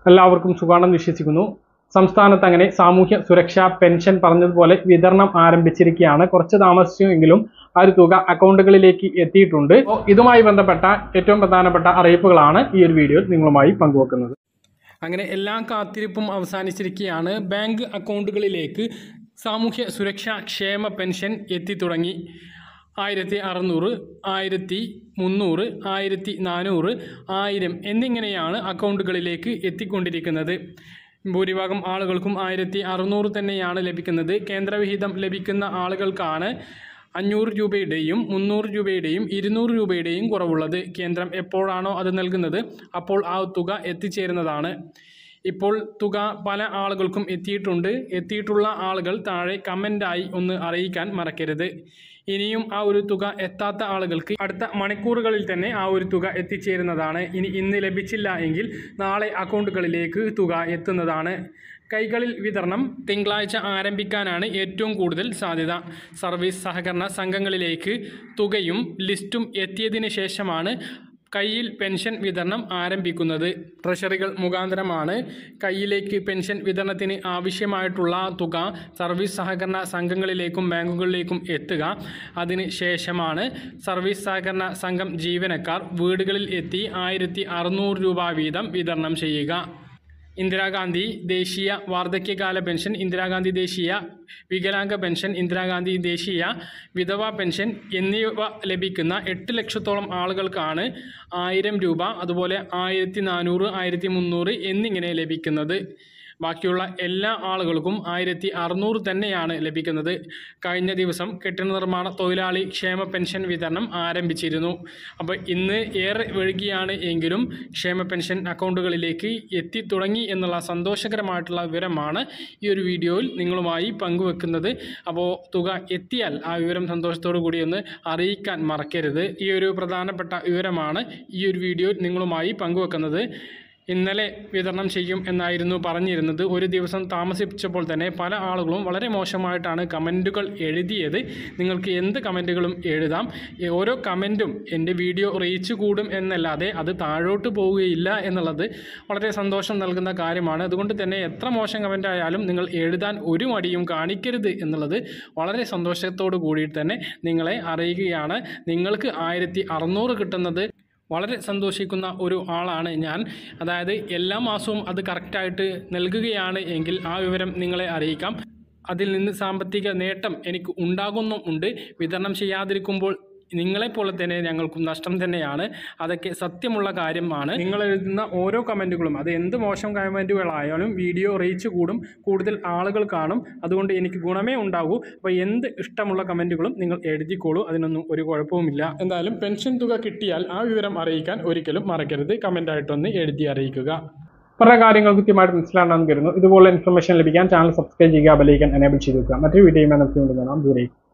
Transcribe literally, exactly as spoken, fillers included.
എല്ലാവർക്കും സുഖാണെന്ന് വിശ്വസിക്കുന്നു. സംസ്ഥാനത്ത് അങ്ങനെ സാമൂഹ്യ സുരക്ഷാ പെൻഷൻ പറഞ്ഞതുപോലെ വിതരണം ആരംഭിച്ചിരിക്കുകയാണ്. കുറച്ച് താമസിച്ചെങ്കിലും ആ ഒരു തുക അക്കൗണ്ടുകളിലേക്ക് എത്തിയിട്ടുണ്ട്. അപ്പോൾ ഇതുമായി ബന്ധപ്പെട്ട ഏറ്റവും പ്രധാനപ്പെട്ട അറിയിപ്പുകളാണ് ഈ ഒരു വീഡിയോയിൽ നിങ്ങളുമായി പങ്കുവെക്കുന്നത്. അങ്ങനെ എല്ലാ കാത്തിരിപ്പും അവസാനിച്ചിരിക്കുകയാണ്. ബാങ്ക് അക്കൗണ്ടുകളിലേക്ക് സാമൂഹ്യ സുരക്ഷാ ക്ഷേമ പെൻഷൻ എത്തിത്തുടങ്ങി. ആയിരത്തി അറുന്നൂറ്, ആയിരത്തി മുന്നൂറ്, ആയിരത്തി നാനൂറ്, ആയിരം എന്നിങ്ങനെയാണ് അക്കൗണ്ടുകളിലേക്ക് എത്തിക്കൊണ്ടിരിക്കുന്നത്. ഭൂരിഭാഗം ആളുകൾക്കും ആയിരത്തി അറുന്നൂറ് തന്നെയാണ് ലഭിക്കുന്നത്. കേന്ദ്രവിഹിതം ലഭിക്കുന്ന ആളുകൾക്കാണ് അഞ്ഞൂറ് രൂപയുടെയും മുന്നൂറ് രൂപയുടെയും ഇരുന്നൂറ് രൂപയുടെയും കുറവുള്ളത്. കേന്ദ്രം എപ്പോഴാണോ അത് നൽകുന്നത് അപ്പോൾ ആ തുക എത്തിച്ചേരുന്നതാണ്. ഇപ്പോൾ തുക പല ആളുകൾക്കും എത്തിയിട്ടുണ്ട്. എത്തിയിട്ടുള്ള ആളുകൾ താഴെ കമൻ്റായി ഒന്ന് അറിയിക്കാൻ മറക്കരുത്. ഇനിയും ആ ഒരു തുക എത്താത്ത ആളുകൾക്ക് അടുത്ത മണിക്കൂറുകളിൽ തന്നെ ആ ഒരു തുക എത്തിച്ചേരുന്നതാണ്. ഇനി ഇന്ന് ലഭിച്ചില്ല എങ്കിൽ നാളെ അക്കൗണ്ടുകളിലേക്ക് തുക എത്തുന്നതാണ്. കൈകളിൽ വിതരണം തിങ്കളാഴ്ച ആരംഭിക്കാനാണ് ഏറ്റവും കൂടുതൽ സാധ്യത. സർവീസ് സഹകരണ സംഘങ്ങളിലേക്ക് തുകയും ലിസ്റ്റും എത്തിയതിന് ശേഷമാണ് കയ്യിൽ പെൻഷൻ വിതരണം ആരംഭിക്കുന്നത്. ട്രഷറികൾ മുഖാന്തരമാണ് കയ്യിലേക്ക് പെൻഷൻ വിതരണത്തിന് ആവശ്യമായിട്ടുള്ള തുക സർവീസ് സഹകരണ സംഘങ്ങളിലേക്കും ബാങ്കുകളിലേക്കും എത്തുക. അതിന് ശേഷമാണ് സർവീസ് സഹകരണ സംഘം ജീവനക്കാർ വീടുകളിൽ എത്തി ആയിരത്തി അറുന്നൂറ് രൂപ വീതം വിതരണം ചെയ്യുക. ഇന്ദിരാഗാന്ധി ദേശീയ വാർദ്ധക്യകാല പെൻഷൻ, ഇന്ദിരാഗാന്ധി ദേശീയ വികലാംഗ പെൻഷൻ, ഇന്ദിരാഗാന്ധി ദേശീയ വിധവാ പെൻഷൻ എന്നിവ ലഭിക്കുന്ന എട്ട് ലക്ഷത്തോളം ആളുകൾക്കാണ് ആയിരം രൂപ, അതുപോലെ ആയിരത്തി നാനൂറ്, ആയിരത്തി മുന്നൂറ് എന്നിങ്ങനെ ലഭിക്കുന്നത്. ബാക്കിയുള്ള എല്ലാ ആളുകൾക്കും ആയിരത്തി അറുന്നൂറ് തന്നെയാണ് ലഭിക്കുന്നത്. കഴിഞ്ഞ ദിവസം കെട്ടിട നിർമ്മാണ തൊഴിലാളി ക്ഷേമ പെൻഷൻ വിതരണം ആരംഭിച്ചിരുന്നു. അപ്പോൾ ഇന്ന് ഏറെ വൈകിയാണ് എങ്കിലും ക്ഷേമ പെൻഷൻ അക്കൗണ്ടുകളിലേക്ക് എത്തി തുടങ്ങി എന്നുള്ള സന്തോഷകരമായിട്ടുള്ള വിവരമാണ് ഈ ഒരു വീഡിയോയിൽ നിങ്ങളുമായി പങ്കുവെക്കുന്നത്. അപ്പോൾ തുക എത്തിയാൽ ആ വിവരം സന്തോഷത്തോടു കൂടി ഒന്ന് അറിയിക്കാൻ മറക്കരുത്. ഈ ഒരു പ്രധാനപ്പെട്ട വിവരമാണ് ഈ ഒരു വീഡിയോയിൽ നിങ്ങളുമായി പങ്കുവെക്കുന്നത്. ഇന്നലെ വിതരണം ചെയ്യും എന്നായിരുന്നു പറഞ്ഞിരുന്നത്. ഒരു ദിവസം താമസിച്ചപ്പോൾ തന്നെ പല ആളുകളും വളരെ മോശമായിട്ടാണ് കമൻറ്റുകൾ എഴുതിയത്. നിങ്ങൾക്ക് എന്ത് കമൻറ്റുകളും എഴുതാം. ഓരോ കമൻറ്റും എൻ്റെ വീഡിയോ റീച്ച് കൂടും എന്നല്ലാതെ അത് താഴോട്ട് പോവുകയില്ല എന്നുള്ളത് വളരെ സന്തോഷം നൽകുന്ന കാര്യമാണ്. അതുകൊണ്ട് തന്നെ എത്ര മോശം കമൻ്റ് ആയാലും നിങ്ങൾ എഴുതാൻ ഒരു മടിയും കാണിക്കരുത് എന്നുള്ളത് വളരെ സന്തോഷത്തോടു കൂടി തന്നെ നിങ്ങളെ അറിയിക്കുകയാണ്. നിങ്ങൾക്ക് ആയിരത്തി അറുന്നൂറ് കിട്ടുന്നത് വളരെ സന്തോഷിക്കുന്ന ഒരു ആളാണ് ഞാൻ. അതായത് എല്ലാ മാസവും അത് കറക്റ്റായിട്ട് നൽകുകയാണ് എങ്കിൽ ആ വിവരം നിങ്ങളെ അറിയിക്കാം. അതിൽ നിന്ന് സാമ്പത്തിക നേട്ടം എനിക്ക് ഉണ്ടാകുന്നുമുണ്ട്. വിതരണം ചെയ്യാതിരിക്കുമ്പോൾ നിങ്ങളെപ്പോലെ തന്നെ ഞങ്ങൾക്കും നഷ്ടം തന്നെയാണ്. അതൊക്കെ സത്യമുള്ള കാര്യമാണ്. നിങ്ങൾ എഴുതുന്ന ഓരോ കമൻറ്റുകളും അത് എന്ത് മോശം കമൻറ്റുകളായാലും വീഡിയോ റീച്ച് കൂടും, കൂടുതൽ ആളുകൾ കാണും. അതുകൊണ്ട് എനിക്ക് ഗുണമേ ഉണ്ടാകൂ. അപ്പോൾ എന്ത് ഇഷ്ടമുള്ള കമൻറ്റുകളും നിങ്ങൾ എഴുതിക്കോളൂ, അതിനൊന്നും ഒരു കുഴപ്പവുമില്ല. എന്തായാലും പെൻഷൻ തുക കിട്ടിയാൽ ആ വിവരം അറിയിക്കാൻ ഒരിക്കലും മറക്കരുത്. കമൻ്റായിട്ടൊന്ന് എഴുതി അറിയിക്കുക. പല കാര്യങ്ങൾ കൃത്യമായിട്ട് മനസ്സിലാണെന്ന് കരുതുന്നു. ഇതുപോലെ ഇൻഫർമേഷൻ ലഭിക്കാൻ ചാനൽ സബ്സ്ക്രൈബ് ചെയ്യുക, ബെൽ ഐക്കൺ എനേബിൾ ചെയ്ത് വെക്കുക. മറ്റൊരു വീഡിയോയുമായി നമുക്ക് വീണ്ടും കാണാം. ദൂരേക്ക്.